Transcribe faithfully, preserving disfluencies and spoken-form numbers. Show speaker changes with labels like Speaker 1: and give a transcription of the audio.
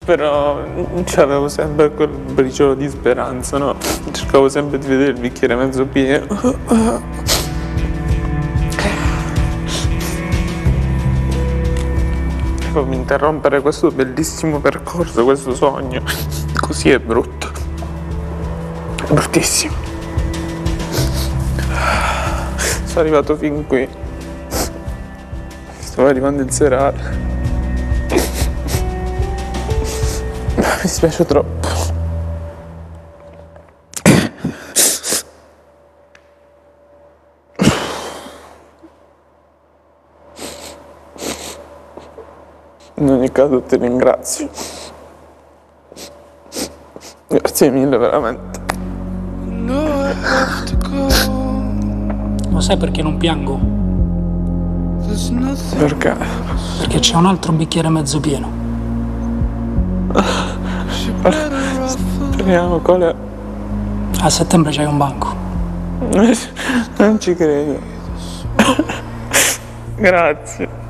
Speaker 1: Però c'avevo sempre quel briciolo di speranza, no? Cercavo sempre di vedere il bicchiere mezzo pieno. Fammi interrompere questo bellissimo percorso, questo sogno. Così è brutto. È bruttissimo. Sono arrivato fin qui. Stavo arrivando il serale. Mi dispiace troppo. In ogni caso ti ringrazio. Grazie mille, veramente.
Speaker 2: Lo sai perché non piango?
Speaker 1: Perché?
Speaker 2: Perché c'è un altro bicchiere mezzo pieno.
Speaker 1: Speriamo, qual è?
Speaker 2: A settembre c'hai un banco.
Speaker 1: Non ci credo. Grazie.